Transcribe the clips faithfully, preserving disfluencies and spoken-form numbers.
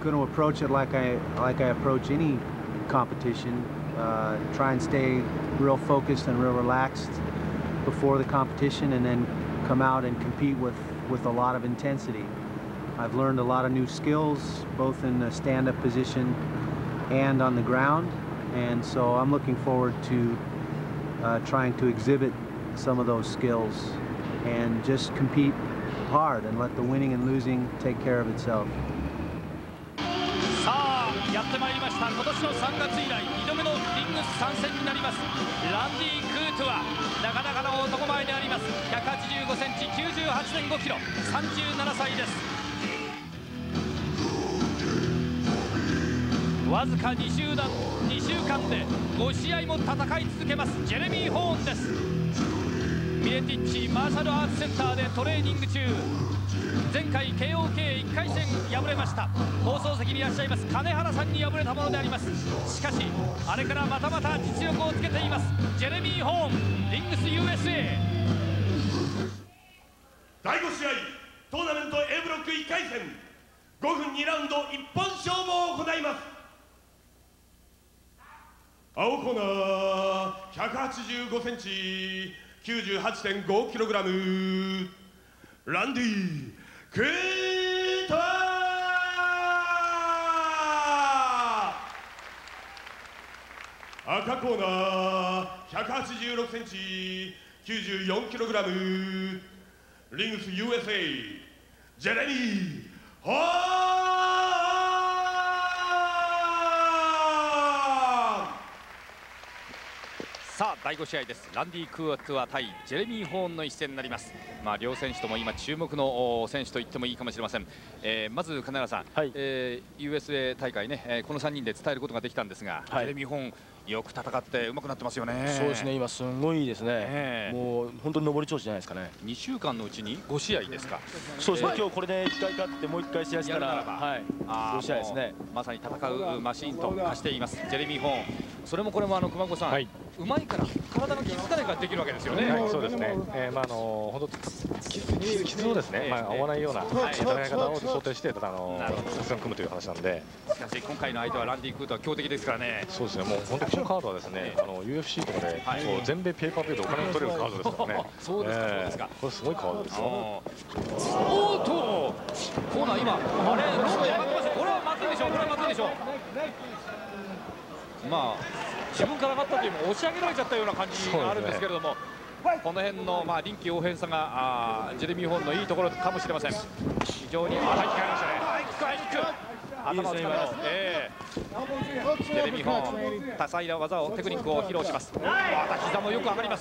going to approach it like I like I approach any competition. Uh, try and stay real focused and real relaxed before the competition, and then come out and compete with with a lot of intensity. I've learned a lot of new skills, both in the stand-up position and on the ground, and so I'm looking forward to uh, trying to exhibit some of those skills and just compete hard and let the winning and losing take care of itself. さあやってまいりました。今年のさんがつ以来にどめのリングス参戦になりますランディ・クートはなかなかの男前であります。ひゃくはちじゅうごセンチ、きゅうじゅうはちてんごキロ、さんじゅうななさいです。わずかに週間にしゅうかんでごしあいも戦い続けますジェレミー・ホーンです。ミレティッチマーシャルアーツセンターでトレーニング中。前回 ケーオーケーいっかい戦敗れました。放送席にいらっしゃいます金原さんに敗れたものであります。しかしあれからまたまた実力をつけていますジェレミー・ホーン、リングス ユーエスエー。 だいご試合トーナメント A ブロックいっかい戦ごふんにラウンド一本勝負を行います。青コーナーひゃくはちじゅうごセンチ、きゅうじゅうはちてんごキログラムランディ・クート。赤コーナーひゃくはちじゅうろくセンチ、きゅうじゅうよんキログラムリングス ユーエスエー ジェレミー・ホーン。 さあだいご試合です。ランディ・クートゥア対ジェレミー・ホーンの一戦になります。まあ両選手とも今注目の選手と言ってもいいかもしれません。えー、まず金原さん、はい、えー、ユーエスエー 大会ね、えー、このさんにんで伝えることができたんですが、はい、ジェレミー・ホーンよく戦って上手くなってますよね。 そうですね、今すごいですね、えー、もう本当に上り調子じゃないですかね。 にしゅうかんのうちにごしあいですか。 そうですね、えー、今日これでいっかい勝ってもういっかい試合したら、はい、ご試合ですね。まさに戦うマシーンと化していますジェレミー・ホーン。それもこれもあの熊越さん、はい、うまいから体が気づかないからできるわけですよね。 はい、そうですね。えー、まああの本当傷傷をですね、まあ合わないような戦い方を想定してあの作戦を組むという話なんで。 しかし今回の相手はランディ・クートは強敵ですからね。 そうですね。もう本当このカードはですね、あの ユーエフシー とかで、はい、全米ペーパービューでお金が取れるカードですからね。 そうですか、そうですか。 これすごいカードですよ。 おーとコーナー今あれロード上がってますよ。これはまずいでしょう。これはまずいでしょう。まあ。自分から上がったというよりも押し上げられちゃったような感じがあるんですけれども、ね、この辺のまあ臨機応変さがあジェレミー・ホーンのいいところかもしれません。非常にハイキックありましたね。ハイキック、ハイキック、頭を使います。えー、ジェレミー・ホーン多彩な技をテクニックを披露します。また膝もよく上がります。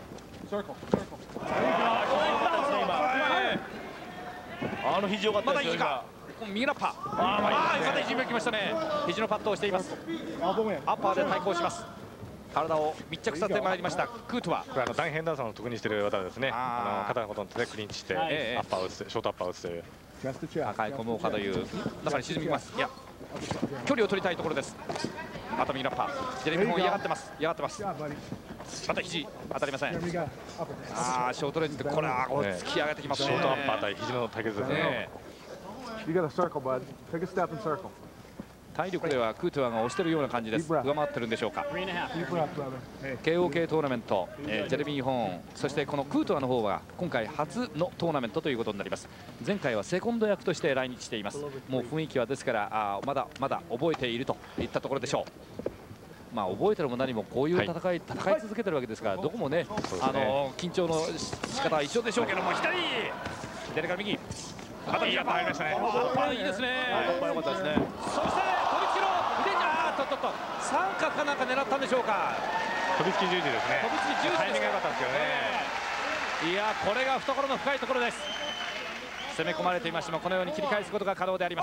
あの肘良かったですよ。 右ラッパー、ああ、よかった、肘もきましたね。肘のパッドをしています。アッパーで対抗します。体を密着させてまいりましたクートは。 これあのダン・ヘンダーソンの得にしている技ですね。あの肩のことでクリンチして、えー、アッパーを打つ、ショートアッパーを打つという赤いコモーカという中に沈みます。いや距離を取りたいところです。あと右ラッパージェレミー・ホーン嫌がってます嫌がってます。また肘当たりません。ああショートレンジでこれは突き上げてきますね。 ショートアッパー対肘の対決ですね。 体力ではクートゥアが押しているような感じです。上回ってるんでしょうか。ケーオーケー トーナメント、えー、ジェレミー・ホーン、そしてこのクートゥアの方は今回初のトーナメントということになります。前回はセコンド役として来日しています。もう雰囲気はですからあまだまだ覚えているといったところでしょう。まあ覚えてるも何もこういう戦い、はい、戦い続けてるわけですからどこもね、あの緊張の仕方は一緒でしょうけども、左左から右。またいいアッパー入りましたね。アッパーいいですね。アッパー良かったですね。そして飛びつきの腕にあーっとっとっと三角かなんか狙ったんでしょうか。 飛びつき十字ですね。 飛びつき十字です。タイミングが良かったですよね。いやこれが懐の深いところです。攻め込まれていましてもこのように切り返すことが可能であります。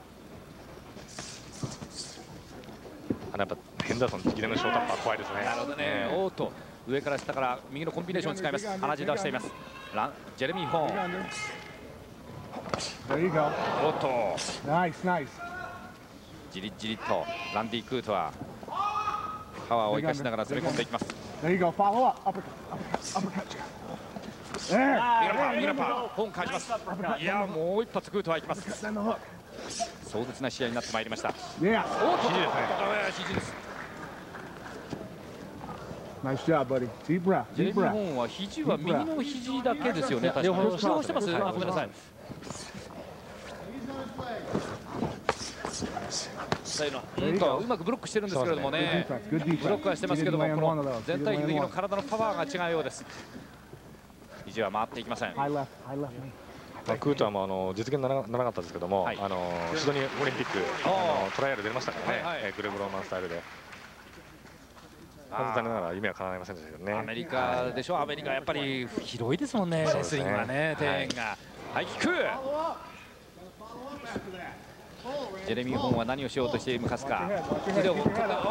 あのやっぱヘンダーソン直伝のショートアッパー怖いですね。 なるほどね。おーっと上から下から右のコンビネーションを使います。鼻血出しています。ランジェレミー・ホーン。おっとじりじりとランディ・クートはパワーを生かしながら攻め込んでいきます。右ラッパー、右ラッパー、ホーン返します。いやもう一発クートはいきます。 壮絶な試合になってまいりました。おっと、 肘ですね。 肘です。 Nice job, buddy. Deep breath. ジェレミー・ホーンは肘は右の肘だけですよね。確かに。両方してます。あ、ごめんなさい。うんとうまくブロックしてるんですけれどもね。ブロックはしてますけども、この全体的の体のパワーが違うようです。肘は回っていきません。 クートはもうあの実現ならなかったですけども、はい、あのシドニーオリンピックあのトライアル出ましたからね、はいはい、グレブローマンスタイルで。残念ながら夢は叶いませんでしたけどね。 アメリカでしょ、アメリカやっぱり広いですもんね、レスリングはね、庭園が。はい、キック。ジェレミー・ホーンは何をしようとしていますか。腕を、おっと、足を出ない、足を出ない。さ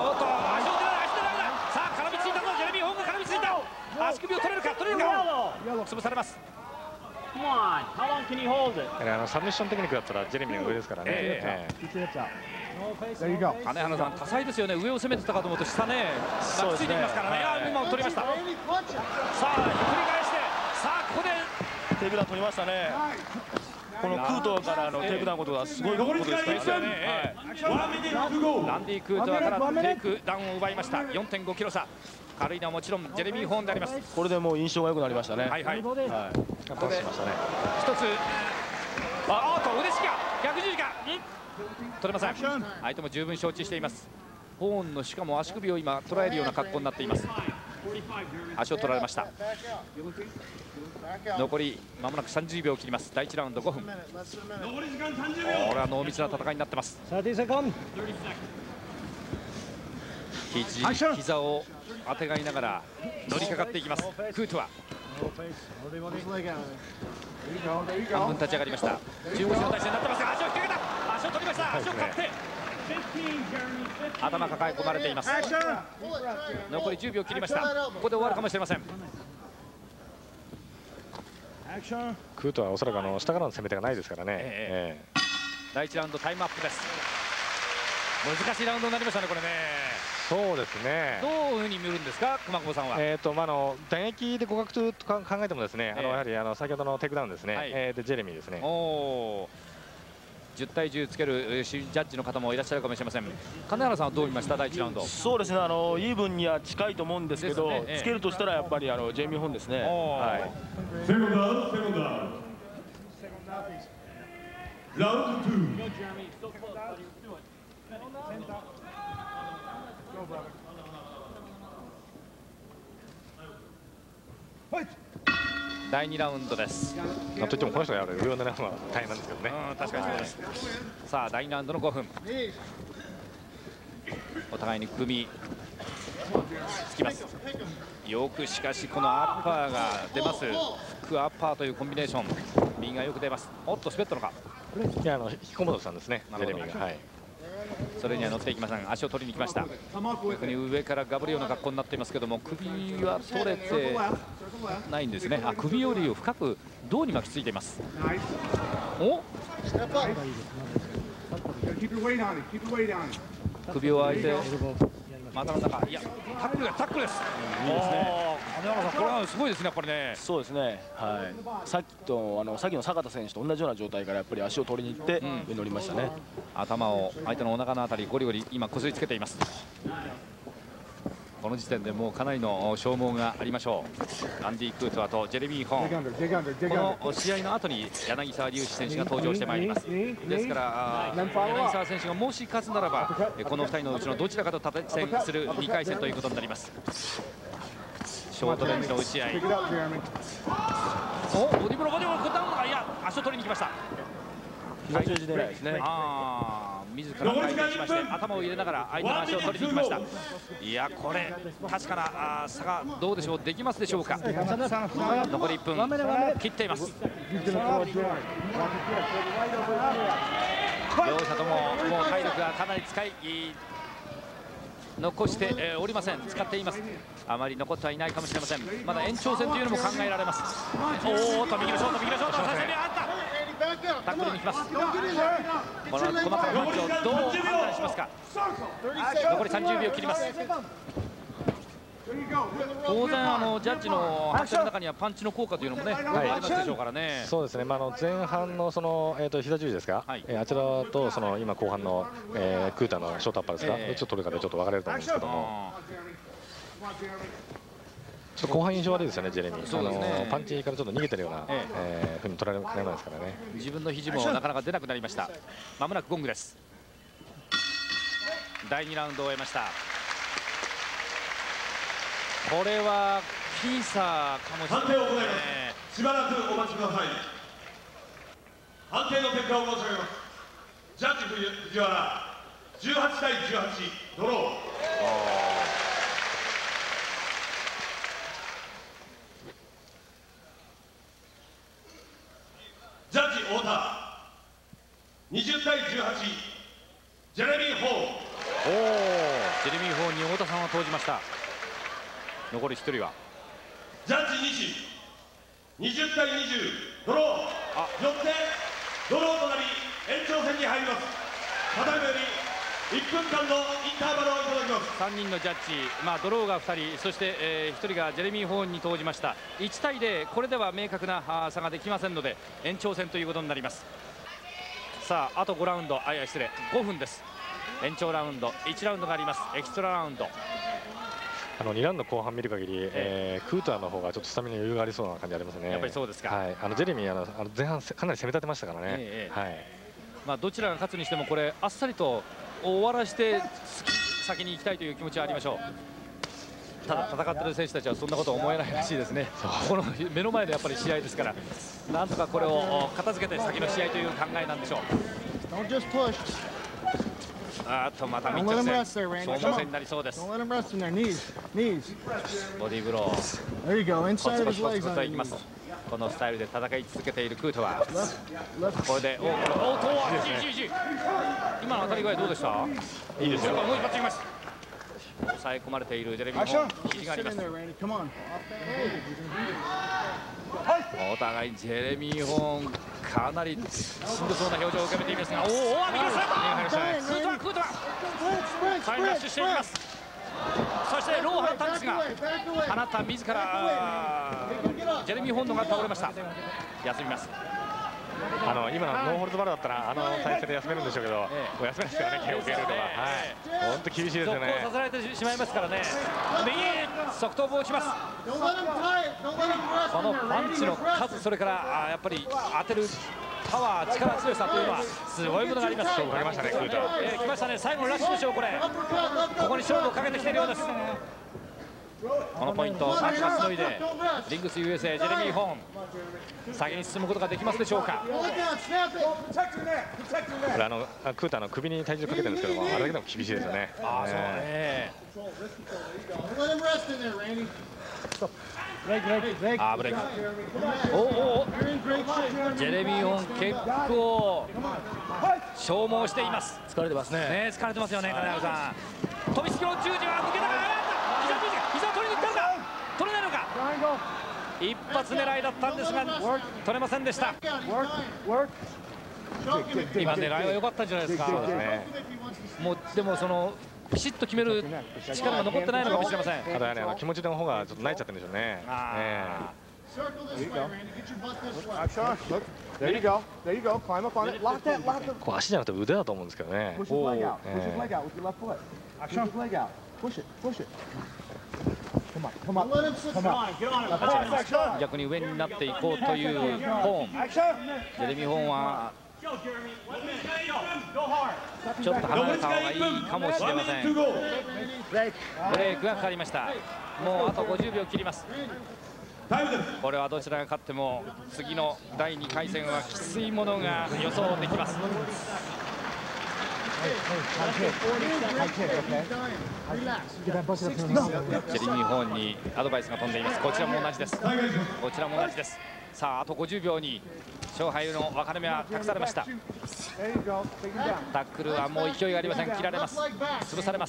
あ、絡みついたぞ、ジェレミー・ホーンが絡みついた。足首を取れるか、取れるか。潰されます。 あのサブミッションテクニックだったらジェレミーの上ですからね。えー、金原さん、多彩ですよね。上を攻めてたかと思うと下ね、抱きついてきますからね。あ、今取りました。さあ、ひっくり返して、さあここでテイクダウン取りましたね。このクートからのテイクダウンことがすごいことですからね。 ランディ・クートからテイクダウンを奪いました。よんてんごキロ差。軽いのはもちろんジェレミー・ホーンであります。 これでもう印象が良くなりましたね。 はいはい。ここで一つ、 ああっと腕しか逆十字架、取れません。相手も十分承知しています。ホーンのしかも足首を今捉えるような格好になっています。足を取られました。残りまもなくさんじゅうびょうを切ります。だいいちラウンドごふん。これは濃密な戦いになってます。肘膝をあてがいながら乗りかかっていきます。クートは半分立ち上がりました。じゅうごじの体勢になってますが、足を引っ掛けた。足を取りました。足をかって頭抱え込まれています。残りじゅうびょう切りました。ここで終わるかもしれません。 クートはおそらくあの下からの攻め手がないですからね。えええ、だいいちラウンドタイムアップです。難しいラウンドになりましたね、これね。 そうですね。 どういうふうに見るんですか、熊久保さんは。 えっとまああの打撃で互角と考えてもですね、あのやはりあの先ほどのテイクダウンですね。はい、えー、でジェレミーですね。 おー、じゅうたいじゅうつけるジャッジの方もいらっしゃるかもしれません。金原さんはどう見ました、だいいちラウンド。 そうですね、あのイーブンには近いと思うんですけど、ね、ええ、つけるとしたらやっぱりあのジェイミー・ホーンですね。はい。セコンドアウト、セコンドアウト。 ラウンドツー。 だいにラウンドです。 なんといってもこの人がやる上を狙うのは大変なんですけどね。 うん、確かにそうです。さあだいにラウンドのごふん。お互いに組みつきます。よくしかしこのアッパーが出ます。フックアッパーというコンビネーション。右がよく出ます。おっと滑ったのか。 いや、あの引き込もうとしたんですね。ジェレミーが。はい。 それには乗っていきません。足を取りに来ました。逆に上からガブるような格好になっていますけども、首は取れてないんですね。あ、首よりを深く胴に巻きついています。お、首を相手股の中、いやタックルタックルです。いいですね。金原さん、これはすごいですね、やっぱりね。 そうですね。はい。さっきとあのさっきの坂田選手と同じような状態からやっぱり足を取りに行って上に乗りましたね。 頭を相手のお腹のあたりゴリゴリ今こすりつけています。この時点でもうかなりの消耗がありましょう。ランディ・クートワとジェレミー・ホーン、この試合の後に柳沢隆志選手が登場してまいります。ですから柳沢選手がもし勝つならばこのふたりのうちのどちらかと対戦するにかい戦ということになります。ショートレンジの打ち合い。お、ボディブロボディブロダウンが、いや足を取りに来ました。 膝十字狙いですね。 ああ、自ら回転しまして頭を入れながら相手の足を取りに来ました。いや、これ確かな差がどうでしょう、できますでしょうか。残りいっぷん切っています。両者とももう体力がかなり使い残して、えー、おりません。使っています。あまり残ってはいないかもしれません。まだ延長戦というのも考えられます。おーっと右のショート、右のショート、差し指あった。タックルに行きます。この細かなパンチをどう判断しますか。残りさんじゅうびょう切ります。 当然あのジャッジの発表の中にはパンチの効果というのもね、はい、ありますでしょうからね。 そうですね。まああの前半のそのえっ、ー、と膝十字ですか。はい、えー、あちらとその今後半の、えー、クーターのショートアッパーですか。えー、ちょっと取るかでちょっと分かれると思うんですけども。ちょっと後半印象悪いですよね、ジェレミー。そうですね、あのパンチからちょっと逃げてるような、ええー、ふうに取られますからね。 自分の肘もなかなか出なくなりました。まもなくゴングです。だいにラウンドを終えました。これはピーサーかもしれない、ね。判定を行います。 しばらくお待ちください。判定の結果を申し上げます。ジャッジ藤原じゅうはちたいじゅうはちドロー。ジャッジ太田にじゅうたいじゅうはちジェレミー・ホーン。おお、 ジェレミー・ホーンに太田さんは投じました。残りひとりはジャッジ西にじゅうたいにじゅうドロー。あ、よってドローとなり延長戦に入ります。ただいまよりいっぷんかんのインターバルをいただきます。 さんにんのジャッジ、まあ、ドローがふたり、そして、えー、ひとりがジェレミー・ホーンに投じました。いちたいゼロ、これでは明確な差ができませんので延長戦ということになります。さああとごラウンド、あいや失礼ごふんです。延長ラウンドいちラウンドがあります。エキストララウンド。 あのにラウンド後半見る限り、えー、クーターの方がちょっとスタミナ余裕がありそうな感じありますね。 やっぱりそうですか。 はい、あのジェレミーあのあの前半かなり攻め立てましたからね。 えー、 はい。 まあどちらが勝つにしてもこれあっさりと終わらして先に行きたいという気持ちはありましょう。ただ戦っている選手たちはそんなこと思えないらしいですね。この目の前でやっぱり試合ですから、なんとかこれを片付けて先の試合という考えなんでしょう。あとまた密着戦、消耗戦になりそうです。ボディーブロー、コツコツコツコツといきます。このスタイルで戦い続けているクートはこれでおおおと今の当たり具合どうでした？いいですよ。もう一発いきます。抑え込まれているジェレミーも肘があります。お互いジェレミー・ホーンかなりしんどそうな表情を浮かべていますが、おお、見ました。クートはクートはサインラッシュしていきます。そしてローを放ったんですが、放った自らジェレミー・ホーンのが倒れました。休みます。 あの今のノーホールドバルだったらあの体勢で休めるんでしょうけど、ええ、もう休めないですからね、ケーオーケー ルートは。本当厳しいですよね。 続行させられてしまいますからね。右側頭部を打ちます。このパンチの数、それからやっぱり当てるパワー、力強さというのはすごいものがあります。 勝負かけましたね、クーター。 えー、来ましたね、最後のラッシュでしょう、これ。ここに勝負をかけてきているようです。このポイント、マキマスのいでリングス ユーエスエー ジェレミー・ホーン先に進むことができますでしょうか。 これあのクーターの首に体重かけてるんですけども、あれだけでも厳しいですよね。 ああ、そうね。あー、ブレイク。おおお、ジェレミー・ホーン結構消耗しています。 疲れてますね。 ね、疲れてますよね、金原さん。飛びつきの十字は抜けたか。膝を取りに行ったのか、取れないのか。一発狙いだったんですが取れませんでした。今狙いは良かったんじゃないですか。 そうですね。 もうでもそのピシッと決める力が残ってないのかもしれません。 ただね、あの気持ちの方がちょっと泣いちゃってるんでしょうね。こう足じゃなくて腕だと思うんですけどね。 逆に上になっていこうというホーン。ジェレミー・ホーンはちょっと離れた方がいいかもしれません。ブレークがかかりました。もうあとごじゅうびょう切ります。これはどちらが勝っても次のだいにかい戦はきついものが予想できます。ジェレミー・ホーンにアドバイスが飛んでいます。こちらも同じです。こちらも同じです。さああとごじゅうびょうに勝敗の分かれ目は託されました。タックルはもう勢いがありません。切られます。潰されます。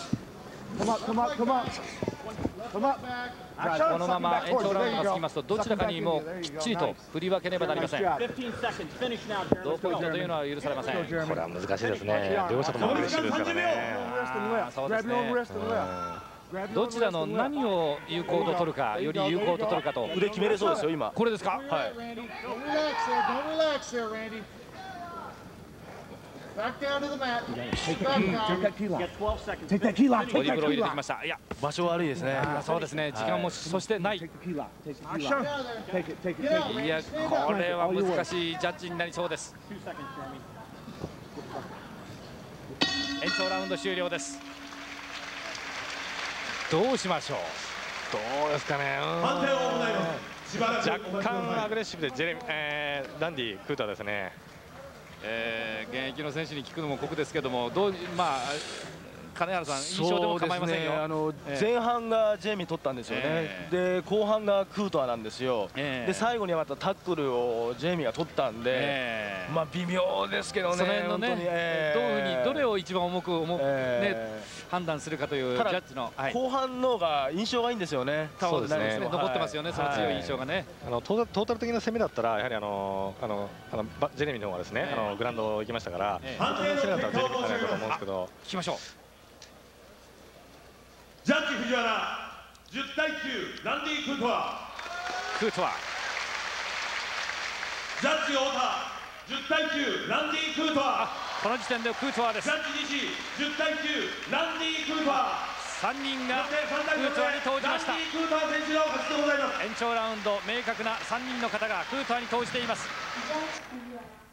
このまま延長ラウンドが過ぎますとどちらかにもうきっちりと振り分けねばなりません。同ポイントというのは許されません。これは難しいですね。両者ともアグレッシブですからね。 そうですね。 どちらの何を有効と取るか、より有効と取るかと。 腕決めれそうですよ今。 これですか。 はい。 ボディブロー入れてきました。いや、 場所悪いですね。 そうですね。時間もそしてない。いや、これは難しいジャッジになりそうです。延長ラウンド終了です。どうしましょう。 どうですかね。若干アグレッシブでジェレミ、えー、ダンディ・クーターですね。 えー、現役の選手に聞くのも酷ですけども、どう、まあ金原さん、印象でも構いませんよ。 ね、あの、えー、前半がジェイミー取ったんですよね、えー、で後半がクートアなんですよ、えー、で最後にまたタックルをジェイミーが取ったんで、えー、まあ微妙ですけどね、 その辺のね、えー、どういうふうにどれを一番重く重く、えー、ね、判断するかというジャッジの、はい、 後半のが印象がいいんですよね、 そうですね、残ってますよね、はい、その強い印象がね。 あのトータル的な攻めだったら、やはりあのあのあのジェレミーの方がですね、えー、あのグラウンド行きましたから、えー、攻めだったらジェレミーかなと思うんですけど、 聞きましょう。 ジャッジ藤原じゅうたいきゅうランディ・クートア。 クートア。 ジャッジ太田じゅうたいきゅうランディ・クートア。 この時点でクートアです。 ジャッジ西じゅうたいきゅうランディ・クートア。 さんにんがクートアに投じました。 ランディ・クートア選手の勝ちでございます。 延長ラウンド明確なさんにんの方がクートアに投じています。